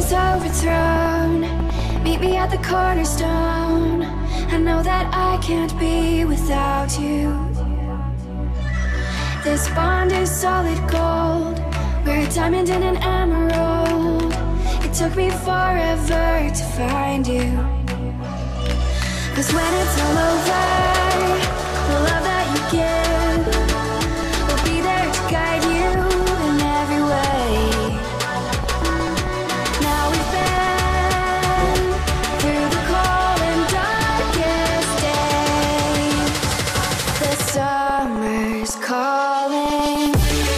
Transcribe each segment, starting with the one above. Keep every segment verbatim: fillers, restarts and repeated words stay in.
is overthrown, meet me at the cornerstone. I know that I can't be without you. This bond is solid gold, we're a diamond and an emerald. It took me forever to find you. Cause when it's all over, the love that you give will be there to guide you in every way. Now we've been through the cold and darkest days. The summer's calling.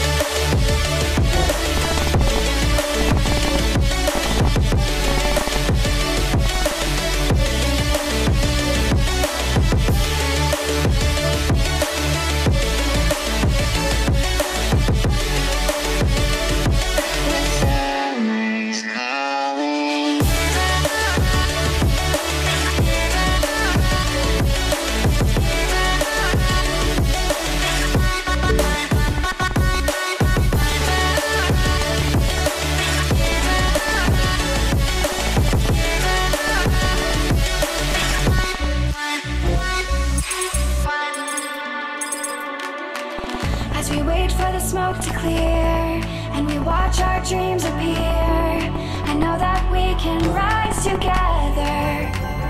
As we wait for the smoke to clear and we watch our dreams appear, I know that we can rise together.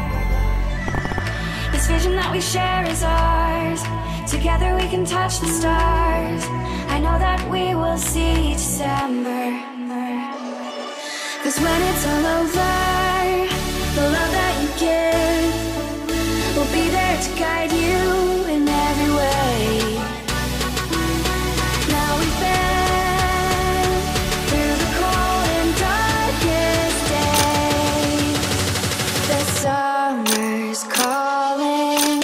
This vision that we share is ours. Together we can touch the stars. I know that we will see December. Cause when it's all over, the love that you give will be there to guide you in every way. Now we've been through the cold and darkest days. The summer's calling.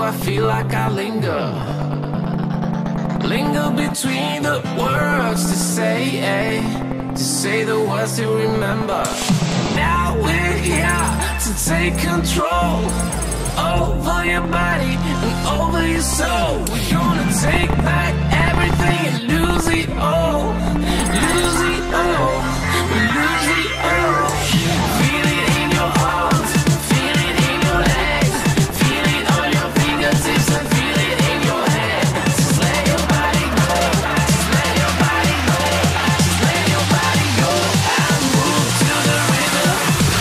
I feel like I linger, linger between the words to say, eh, to say the words to remember. Now we're here to take control over your body and over your soul. We're gonna take back everything and lose it all, lose it all, lose it all. Feel it in your arms, feel it in your legs, feel it on your fingertips and feel it in your head. Just let your body go, just let your body go, just let your body go and move to the rhythm.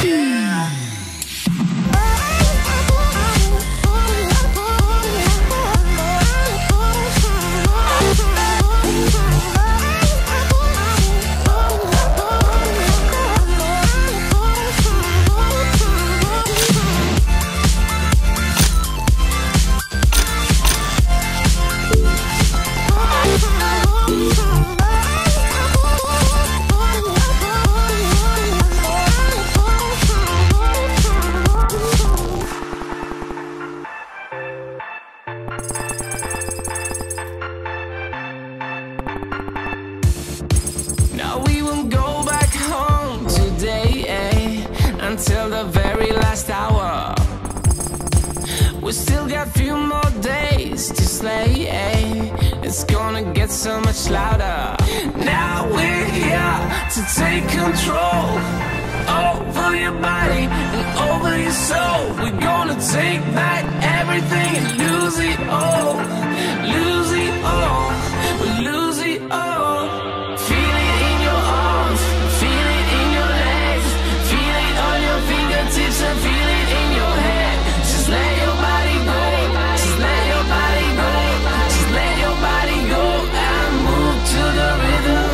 Now we won't go back home today, eh, until the very last hour. We still got few more days to slay, eh, it's gonna get so much louder. Now we're here to take control over your body and over your soul. We're gonna take back everything and lose it all, lose it all, lose it all. Feel it in your arms, feel it in your legs, feel it on your fingertips and feel it in your head. Just let your body go, just let your body go, just let your body go and move to the rhythm.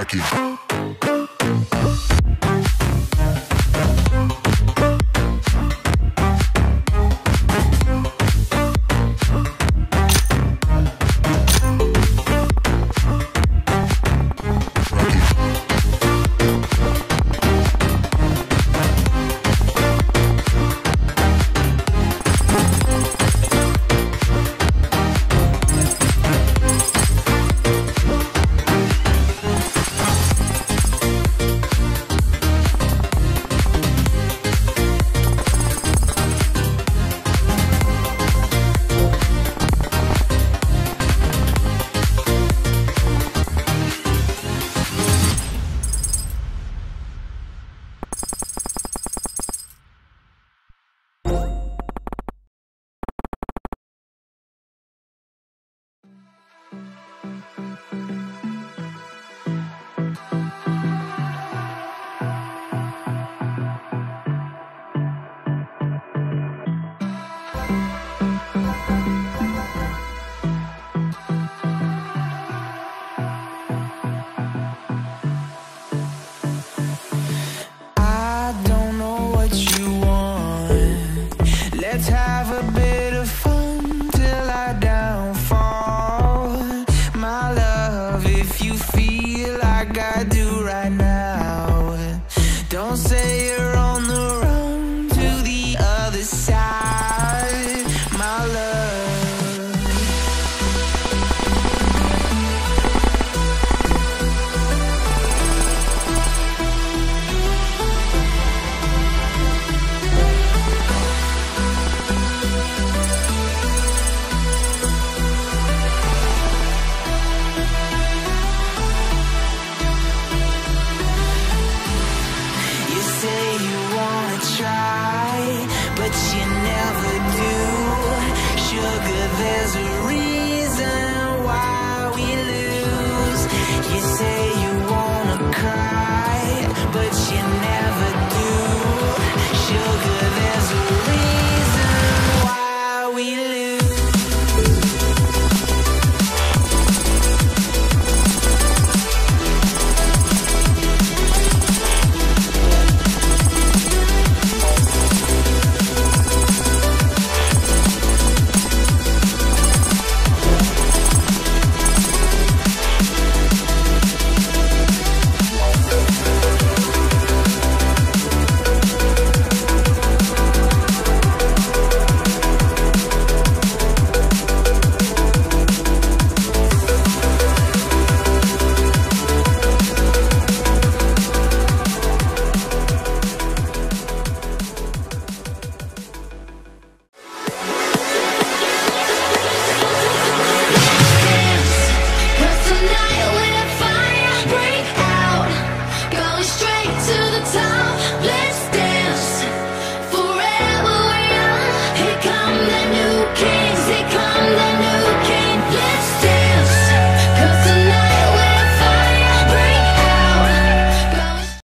like it.